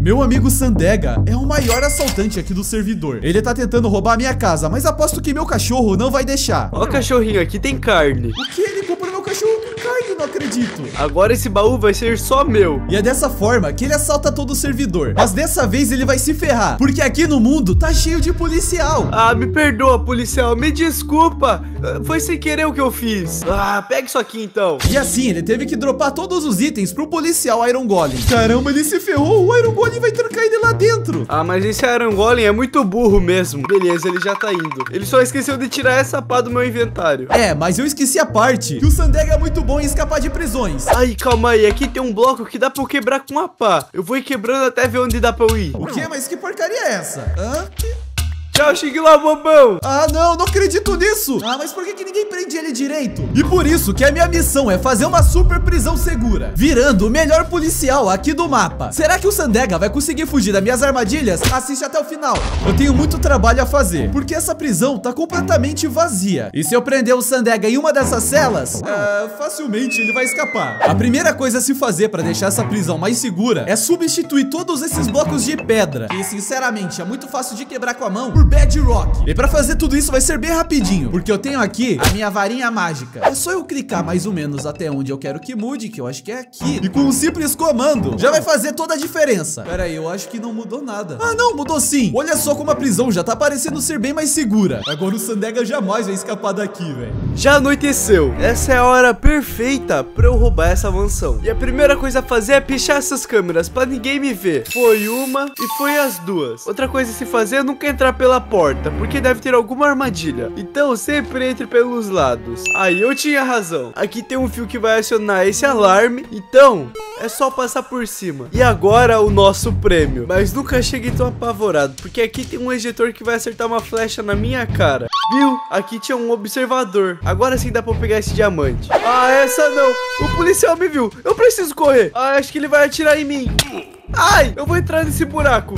Meu amigo Sandega é o maior assaltante aqui do servidor. Ele tá tentando roubar a minha casa, mas aposto que meu cachorro não vai deixar. Ó, cachorrinho, aqui tem carne. O que? Ele comprou meu cachorro com carne? Não acredito. Agora esse baú vai ser só meu. E é dessa forma que ele assalta todo o servidor. Mas dessa vez ele vai se ferrar, porque aqui no mundo tá cheio de policial. Ah, me perdoa, policial, me desculpa. Foi sem querer o que eu fiz. Ah, pega isso aqui então. E assim, ele teve que dropar todos os itens pro policial Iron Golem. Caramba, ele se ferrou, o Iron Golem vai trancar ele lá dentro. Ah, mas esse Iron Golem é muito burro mesmo. Beleza, ele já tá indo. Ele só esqueceu de tirar essa pá do meu inventário. É, mas eu esqueci a parte que o Sandega é muito bom em escapar de prisões. Ai, calma aí, aqui tem um bloco que dá pra eu quebrar com uma pá. Eu vou ir quebrando até ver onde dá pra eu ir. O quê? Mas que porcaria é essa? Hã? Tchau, Xing lá, bobão. Ah, não acredito nisso. Ah, mas por que ninguém prende ele direito? E por isso que a minha missão é fazer uma super prisão segura, virando o melhor policial aqui do mapa. Será que o Sandega vai conseguir fugir das minhas armadilhas? Assiste até o final. Eu tenho muito trabalho a fazer, porque essa prisão tá completamente vazia. E se eu prender o Sandega em uma dessas celas, facilmente ele vai escapar. A primeira coisa a se fazer para deixar essa prisão mais segura é substituir todos esses blocos de pedra, que sinceramente é muito fácil de quebrar com a mão, por bedrock. E pra fazer tudo isso vai ser bem rapidinho, porque eu tenho aqui a minha varinha mágica. É só eu clicar mais ou menos até onde eu quero que mude, que eu acho que é aqui. E com um simples comando, já vai fazer toda a diferença. Pera aí, eu acho que não mudou nada. Ah, não, mudou sim. Olha só como a prisão já tá parecendo ser bem mais segura. Agora o Sandega jamais vai escapar daqui, velho. Já anoiteceu. Essa é a hora perfeita pra eu roubar essa mansão. E a primeira coisa a fazer é pichar essas câmeras pra ninguém me ver. Foi uma e foi as duas. Outra coisa a se fazer é nunca entrar pela porta, porque deve ter alguma armadilha. Então sempre entre pelos lados. Aí eu tinha razão. Aqui tem um fio que vai acionar esse alarme, então é só passar por cima. E agora o nosso prêmio. Mas nunca cheguei tão apavorado, porque aqui tem um ejetor que vai acertar uma flecha na minha cara. Viu? Aqui tinha um observador. Agora sim dá pra eu pegar esse diamante. Ah, essa não. O policial me viu. Eu preciso correr. Ah, acho que ele vai atirar em mim. Ai, eu vou entrar nesse buraco.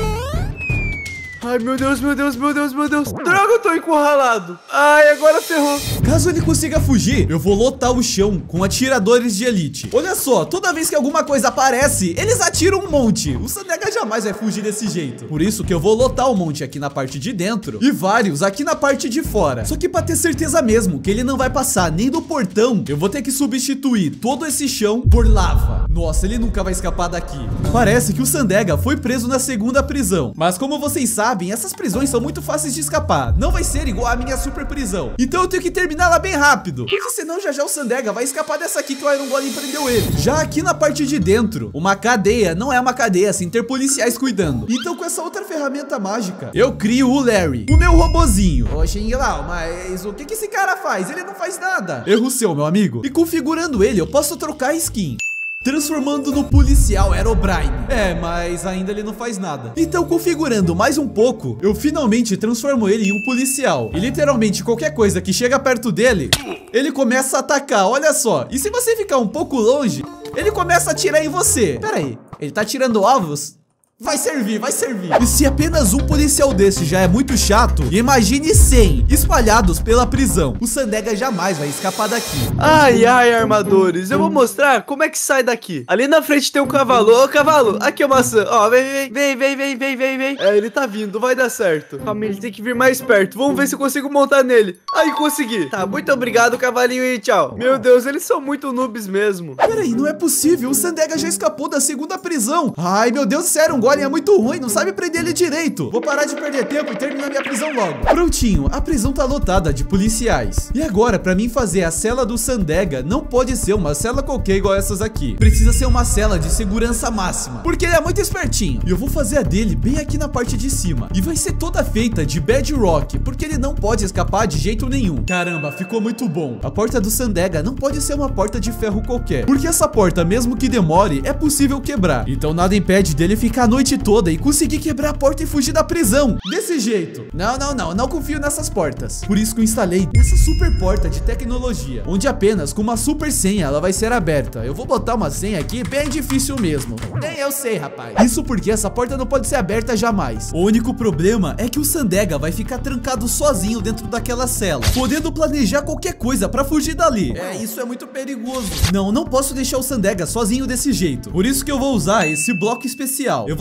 Ai, meu Deus, meu Deus, meu Deus, meu Deus. Droga, eu tô encurralado. Ai, agora ferrou. Caso ele consiga fugir, eu vou lotar o chão com atiradores de elite. Olha só, toda vez que alguma coisa aparece, eles atiram um monte. O Sandega jamais vai fugir desse jeito. Por isso que eu vou lotar um monte aqui na parte de dentro e vários aqui na parte de fora. Só que pra ter certeza mesmo que ele não vai passar nem do portão, eu vou ter que substituir todo esse chão por lava. Nossa, ele nunca vai escapar daqui. Parece que o Sandega foi preso na segunda prisão, mas como vocês sabem, essas prisões são muito fáceis de escapar. Não vai ser igual a minha super prisão. Então eu tenho que terminar ela bem rápido, porque senão já o Sandega vai escapar dessa aqui que o Iron Golem prendeu ele. Já aqui na parte de dentro, uma cadeia não é uma cadeia sem ter policiais cuidando. Então com essa outra ferramenta mágica, eu crio o Larry, o meu robozinho. Ô, Xing Lao, mas o que esse cara faz? Ele não faz nada. Erro seu, meu amigo. E configurando ele, eu posso trocar a skin, transformando no policial Herobrine. É, mas ainda ele não faz nada. Então, configurando mais um pouco, eu finalmente transformo ele em um policial. E literalmente qualquer coisa que chega perto dele, ele começa a atacar, olha só. E se você ficar um pouco longe, ele começa a atirar em você. Pera aí, ele tá tirando ovos? Vai servir, vai servir. E se apenas um policial desse já é muito chato, imagine 100 espalhados pela prisão. O Sandega jamais vai escapar daqui. Ai, ai, armadores, eu vou mostrar como é que sai daqui. Ali na frente tem um cavalo. Ô, cavalo, aqui é uma maçã. Ó, vem. É, ele tá vindo, vai dar certo. Calma, ele tem que vir mais perto. Vamos ver se eu consigo montar nele. Aí, consegui. Tá, muito obrigado, cavalinho, e tchau. Meu Deus, eles são muito noobs mesmo. Peraí, não é possível. O Sandega já escapou da segunda prisão. Ai, meu Deus, sério, um Golem é muito ruim, não sabe prender ele direito. Vou parar de perder tempo e terminar minha prisão logo. Prontinho, a prisão tá lotada de policiais. E agora, pra mim fazer a cela do Sandega, não pode ser uma cela qualquer igual essas aqui. Precisa ser uma cela de segurança máxima, porque ele é muito espertinho. E eu vou fazer a dele bem aqui na parte de cima. E vai ser toda feita de bedrock, porque ele não pode escapar de jeito nenhum. Caramba, ficou muito bom. A porta do Sandega não pode ser uma porta de ferro qualquer, porque essa porta, mesmo que demore, é possível quebrar. Então nada impede dele ficar a noite toda e conseguir quebrar a porta e fugir da prisão desse jeito. Não confio nessas portas. Por isso que eu instalei essa super porta de tecnologia, onde apenas com uma super senha ela vai ser aberta. Eu vou botar uma senha aqui bem difícil mesmo. Nem eu sei, rapaz. Isso porque essa porta não pode ser aberta jamais. O único problema é que o Sandega vai ficar trancado sozinho dentro daquela cela, podendo planejar qualquer coisa pra fugir dali. É, isso é muito perigoso. Não posso deixar o Sandega sozinho desse jeito. Por isso que eu vou usar esse bloco especial. Eu vou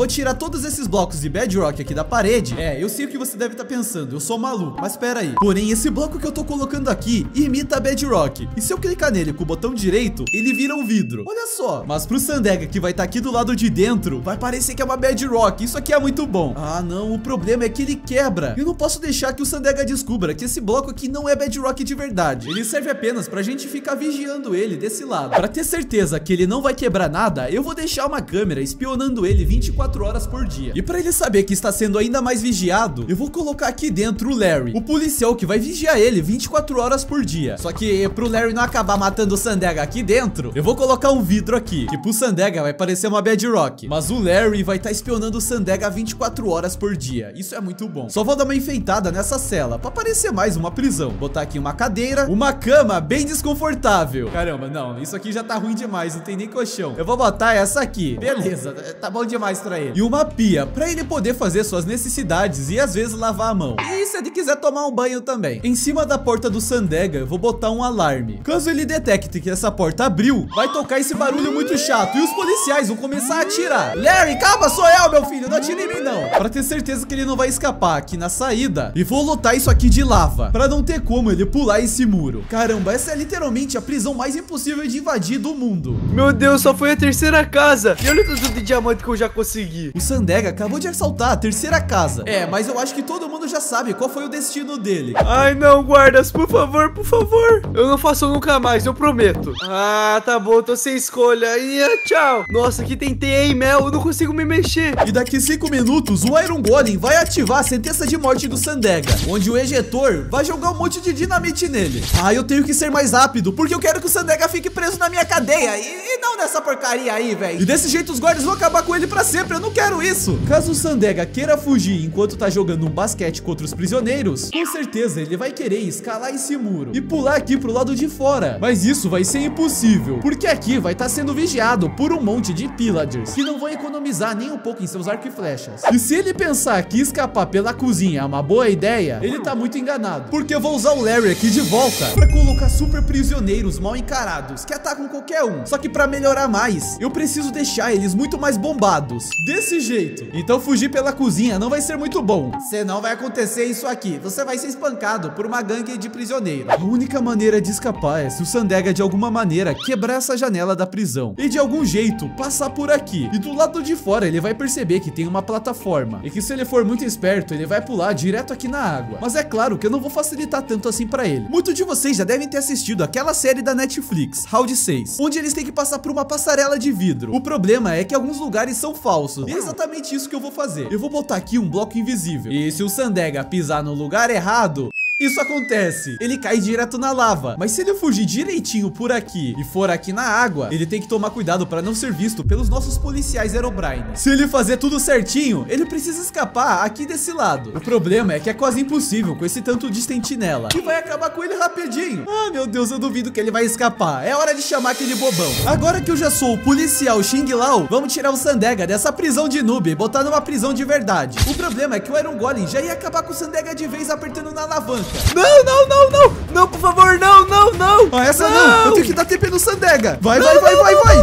tirar todos esses blocos de bedrock aqui da parede. É, eu sei o que você deve estar pensando, eu sou maluco, mas pera aí. Porém, esse bloco que eu tô colocando aqui imita bedrock. E se eu clicar nele com o botão direito, ele vira um vidro. Olha só. Mas pro Sandega, que vai estar aqui do lado de dentro, vai parecer que é uma bedrock. Isso aqui é muito bom. Ah, não, o problema é que ele quebra. Eu não posso deixar que o Sandega descubra que esse bloco aqui não é bedrock de verdade. Ele serve apenas pra gente ficar vigiando ele desse lado. Pra ter certeza que ele não vai quebrar nada, eu vou deixar uma câmera espionando ele 24 horas por dia. E pra ele saber que está sendo ainda mais vigiado, eu vou colocar aqui dentro o Larry, o policial que vai vigiar ele 24 horas por dia. Só que pro Larry não acabar matando o Sandega aqui dentro, eu vou colocar um vidro aqui, que pro Sandega vai parecer uma bedrock. Mas o Larry vai estar espionando o Sandega 24 horas por dia. Isso é muito bom. Só vou dar uma enfeitada nessa cela, pra parecer mais uma prisão. Botar aqui uma cadeira, uma cama bem desconfortável. Caramba, não, isso aqui já tá ruim demais, não tem nem colchão. Eu vou botar essa aqui. Beleza, tá bom demais pra ele. E uma pia, pra ele poder fazer suas necessidades e às vezes lavar a mão. E se ele quiser tomar um banho também. Em cima da porta do Sandega, eu vou botar um alarme. Caso ele detecte que essa porta abriu, vai tocar esse barulho muito chato e os policiais vão começar a atirar. Larry, calma, sou eu, meu filho, não atire em mim não. Pra ter certeza que ele não vai escapar aqui na saída, e vou lotar isso aqui de lava, pra não ter como ele pular esse muro. Caramba, essa é literalmente a prisão mais impossível de invadir do mundo. Meu Deus, só foi a terceira casa. E olha o tanto de diamante que eu já consegui. O Sandega acabou de assaltar a terceira casa. É, mas eu acho que todo mundo já sabe qual foi o destino dele. Ai, não, guardas, por favor, por favor. Eu não faço nunca mais, eu prometo. Ah, tá bom, tô sem escolha. E tchau. Nossa, que tentei, hein, Mel? Eu não consigo me mexer. E daqui 5 minutos, o Iron Golem vai ativar a sentença de morte do Sandega, onde o ejetor vai jogar um monte de dinamite nele. Ah, eu tenho que ser mais rápido, porque eu quero que o Sandega fique preso na minha cadeia e não nessa porcaria aí, velho. E desse jeito os guardas vão acabar com ele pra sempre, eu não quero isso. Caso o Sandega queira fugir enquanto tá jogando um basquete contra os prisioneiros, com certeza ele vai querer escalar esse muro e pular aqui pro lado de fora. Mas isso vai ser impossível, porque aqui vai estar sendo vigiado por um monte de pillagers que não vão economizar nem um pouco em seus arcos e flechas. E se ele pensar que escapar pela cozinha é uma boa ideia, ele tá muito enganado, porque eu vou usar o Larry aqui de volta pra colocar super prisioneiros mal encarados que atacam qualquer um. Só que pra melhorar mais, eu preciso deixar eles muito mais bombados, desse jeito. Então fugir pela cozinha não vai ser muito bom, senão vai acontecer isso aqui, você vai ser espancado por uma gangue de prisioneiros. A única maneira de escapar é se o Sandega de alguma maneira quebrar essa janela da prisão e de algum jeito passar por aqui. E do lado de fora ele vai perceber que tem uma plataforma e que se ele for muito esperto ele vai pular direto aqui na água. Mas é claro que eu não vou facilitar tanto assim pra ele. Muitos de vocês já devem ter assistido aquela série da Netflix, Round 6, onde eles têm que passar por uma passarela de vidro. O problema é que alguns lugares são falsos. E é exatamente isso que eu vou fazer. Eu vou botar aqui um bloco invisível. E se o Sandega pisar no lugar errado, isso acontece, ele cai direto na lava. Mas se ele fugir direitinho por aqui e for aqui na água, ele tem que tomar cuidado para não ser visto pelos nossos policiais Herobrine. Se ele fazer tudo certinho, ele precisa escapar aqui desse lado. O problema é que é quase impossível com esse tanto de sentinela, que vai acabar com ele rapidinho. Ah, meu Deus, eu duvido que ele vai escapar. É hora de chamar aquele bobão. Agora que eu já sou o policial Xing Lao, vamos tirar o Sandega dessa prisão de noob e botar numa prisão de verdade. O problema é que o Iron Golem já ia acabar com o Sandega de vez apertando na alavanca. Não, não, não, não, não, por favor, não, não, não. Ah, essa não, eu tenho que dar TP no Sandega. Vai, vai, vai, vai, vai.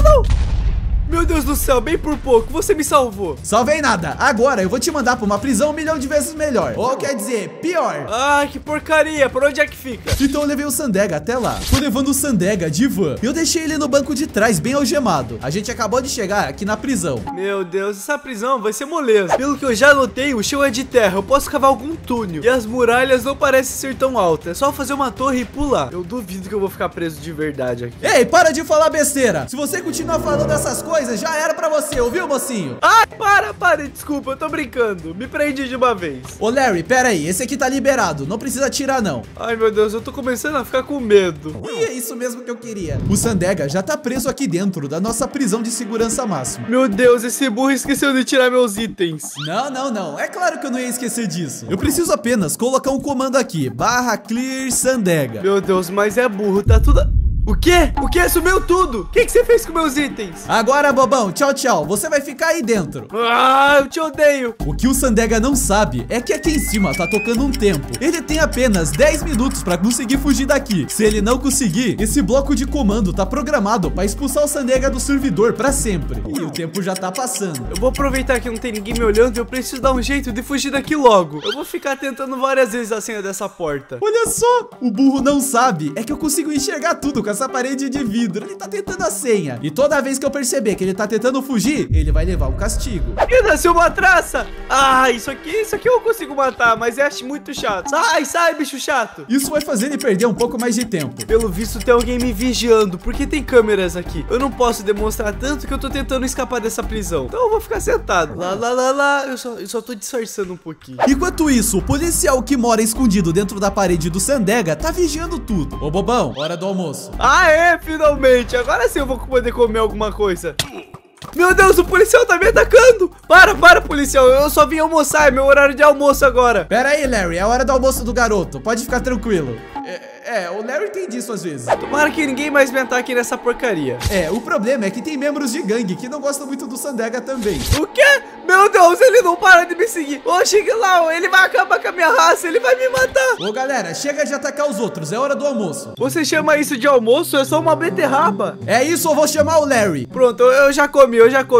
Meu Deus do céu, bem por pouco, você me salvou. Salvei nada, agora eu vou te mandar pra uma prisão 1 milhão de vezes melhor. Ou quer dizer, pior. Ai, que porcaria, por onde é que fica? Então eu levei o Sandega até lá. Tô levando o Sandega de van. Eu deixei ele no banco de trás, bem algemado. A gente acabou de chegar aqui na prisão. Meu Deus, essa prisão vai ser moleza. Pelo que eu já notei, o chão é de terra, eu posso cavar algum túnel. E as muralhas não parecem ser tão altas, é só fazer uma torre e pular. Eu duvido que eu vou ficar preso de verdade aqui. Ei, para de falar besteira. Se você continuar falando essas coisas, já era pra você, ouviu, mocinho? Ai, para, desculpa, eu tô brincando. Me prende de uma vez. Ô, Larry, pera aí, esse aqui tá liberado, não precisa atirar, não. Ai, meu Deus, eu tô começando a ficar com medo. E é isso mesmo que eu queria. O Sandega já tá preso aqui dentro da nossa prisão de segurança máxima. Meu Deus, esse burro esqueceu de tirar meus itens. Não, não, não, é claro que eu não ia esquecer disso. Eu preciso apenas colocar um comando aqui, /clear Sandega. Meu Deus, mas é burro, tá tudo... O quê? O quê? Sumiu tudo. O que você fez com meus itens? Agora, bobão, tchau, tchau. Você vai ficar aí dentro. Ah, eu te odeio. O que o Sandega não sabe é que aqui em cima tá tocando um tempo. Ele tem apenas 10 minutos pra conseguir fugir daqui. Se ele não conseguir, esse bloco de comando tá programado pra expulsar o Sandega do servidor pra sempre. E o tempo já tá passando. Eu vou aproveitar que não tem ninguém me olhando e eu preciso dar um jeito de fugir daqui logo. Eu vou ficar tentando várias vezes a senha dessa porta. Olha só, o burro não sabe é que eu consigo enxergar tudo com essa parede de vidro. Ele tá tentando a senha. E toda vez que eu perceber que ele tá tentando fugir, ele vai levar um castigo. E nasceu uma traça. Ah, isso aqui eu consigo matar, mas eu acho muito chato. Sai, bicho chato. Isso vai fazer ele perder um pouco mais de tempo. Pelo visto tem alguém me vigiando, porque tem câmeras aqui. Eu não posso demonstrar tanto que eu tô tentando escapar dessa prisão. Então eu vou ficar sentado. Lá. Eu só tô disfarçando um pouquinho. Enquanto isso, o policial que mora escondido dentro da parede do Sandega tá vigiando tudo. Ô, bobão, hora do almoço. Finalmente. Agora sim eu vou poder comer alguma coisa. Meu Deus, o policial tá me atacando. Para, policial. Eu só vim almoçar. É meu horário de almoço agora. Pera aí, Larry. É a hora do almoço do garoto. Pode ficar tranquilo. O Larry tem disso às vezes. Tomara que ninguém mais me ataque nessa porcaria. O problema é que tem membros de gangue que não gostam muito do Sandega também. O quê? Meu Deus, ele não para de me seguir. Chegue lá, ele vai acabar com a minha raça, ele vai me matar. Ô, galera, chega de atacar os outros, é hora do almoço. Você chama isso de almoço? É só uma beterraba. É isso, eu vou chamar o Larry. Pronto, eu já comi.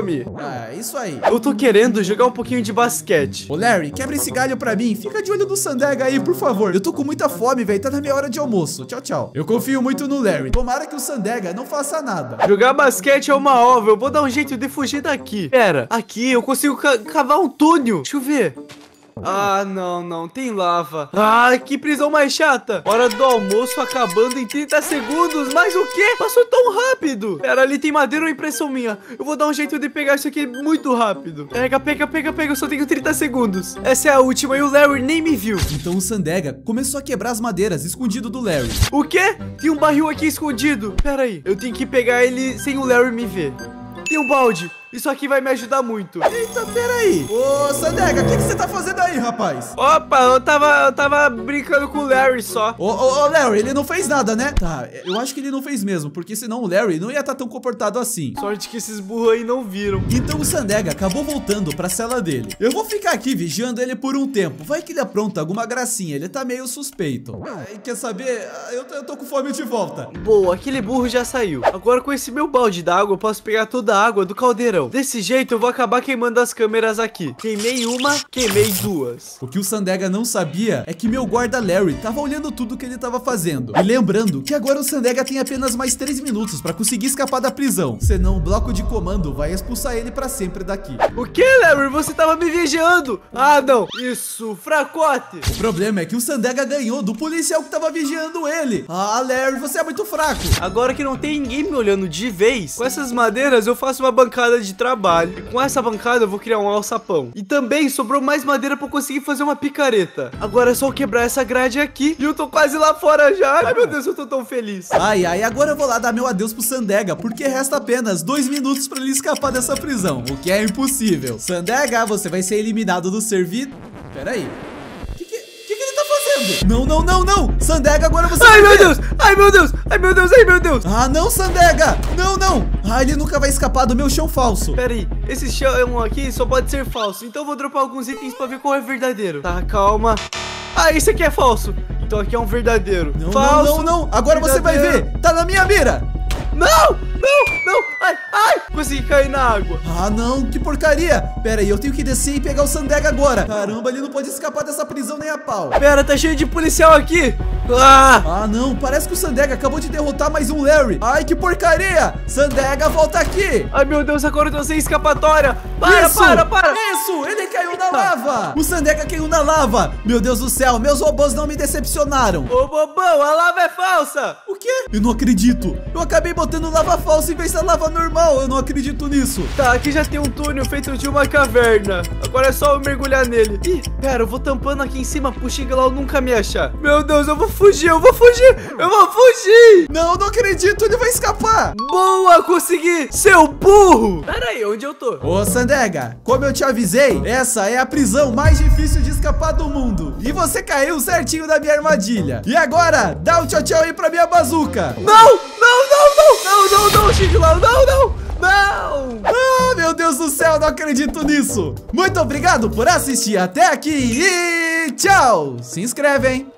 Isso aí. Eu tô querendo jogar um pouquinho de basquete. Ô, Larry, quebra esse galho pra mim. Fica de olho no Sandega aí, por favor. Eu tô com muita fome, velho. Tá na minha hora de almoço. Tchau, tchau. Eu confio muito no Larry. Tomara que o Sandega não faça nada. Jogar basquete é uma ova. Eu vou dar um jeito de fugir daqui. Pera, aqui eu consigo cavar um túnel. Deixa eu ver. Ah, não, tem lava. Ah, que prisão mais chata. Hora do almoço acabando em 30 segundos. Mas o quê? Passou tão rápido. Pera, ali tem madeira ou impressão minha? Eu vou dar um jeito de pegar isso aqui muito rápido. Pega, eu só tenho 30 segundos. Essa é a última e o Larry nem me viu. Então o Sandega começou a quebrar as madeiras escondido do Larry. O quê? Tem um barril aqui escondido. Pera aí, eu tenho que pegar ele sem o Larry me ver. Tem um balde. Isso aqui vai me ajudar muito. Eita, peraí. Ô, Sandega, o que você tá fazendo aí, rapaz? Opa, eu tava brincando com o Larry só. Ô, Larry, ele não fez nada, né? Tá, eu acho que ele não fez mesmo, porque senão o Larry não ia estar tão comportado assim. Sorte que esses burros aí não viram. Então o Sandega acabou voltando pra cela dele. Eu vou ficar aqui vigiando ele por um tempo. Vai que ele apronta alguma gracinha, ele tá meio suspeito. Quer saber? Eu tô com fome de volta. Boa, aquele burro já saiu. Agora com esse meu balde d'água, eu posso pegar toda a água do caldeirão. Desse jeito eu vou acabar queimando as câmeras aqui. Queimei uma, queimei duas. O que o Sandega não sabia é que meu guarda Larry tava olhando tudo que ele tava fazendo. E lembrando que agora o Sandega tem apenas mais 3 minutos pra conseguir escapar da prisão. Senão o bloco de comando vai expulsar ele pra sempre daqui. O que, Larry? Você tava me vigiando. Ah, não. Isso, fracote. O problema é que o Sandega ganhou do policial que tava vigiando ele. Ah, Larry, você é muito fraco. Agora que não tem ninguém me olhando de vez, com essas madeiras eu faço uma bancada de trabalho. E com essa bancada eu vou criar um alçapão. E também sobrou mais madeira pra eu conseguir fazer uma picareta. Agora é só quebrar essa grade aqui. E eu tô quase lá fora já. Ai, meu Deus, eu tô tão feliz. Ai, agora eu vou lá dar meu adeus pro Sandega, porque resta apenas 2 minutos pra ele escapar dessa prisão, o que é impossível. Sandega, você vai ser eliminado do servidor. Pera aí. O que ele tá fazendo? Não. Sandega, agora você Ai, meu Deus. Ai, meu Deus. Ah, não, Sandega. Não. Ah, ele nunca vai escapar do meu chão falso. Pera aí, esse chão aqui só pode ser falso. Então eu vou dropar alguns itens pra ver qual é verdadeiro. Tá, calma. Ah, esse aqui é falso. Então aqui é um verdadeiro. Não. Agora você vai ver. Tá na minha mira. Não. Ai, consegui cair na água. Ah, não, que porcaria. Pera aí, eu tenho que descer e pegar o Sandega agora. Caramba, ele não pode escapar dessa prisão nem a pau. Pera, tá cheio de policial aqui. Ah, não, parece que o Sandega acabou de derrotar mais um Larry. Ai, que porcaria. Sandega, volta aqui. Ai, meu Deus, agora eu tô sem escapatória. Para. Isso, ele caiu na lava. O Sandega caiu na lava. Meu Deus do céu, meus robôs não me decepcionaram. Ô, bobão, a lava é falsa. O quê? Eu não acredito. Eu acabei botando lava falsa em vez da lava normal. Eu não acredito nisso. Tá, aqui já tem um túnel feito de uma caverna. Agora é só eu mergulhar nele. Ih, pera, eu vou tampando aqui em cima pro Xinglau nunca me achar. Meu Deus, eu vou fugir. Não acredito, ele vai escapar. Boa, consegui. Seu burro. Pera aí, onde eu tô? Ô, Sandega, como eu te avisei, essa é a prisão mais difícil de escapar do mundo. E você caiu certinho da minha armadilha. E agora, dá um tchau aí pra minha bazuca. Não. não, Xinglau, não! Ah, meu Deus do céu, não acredito nisso. Muito obrigado por assistir até aqui e tchau. Se inscreve, hein?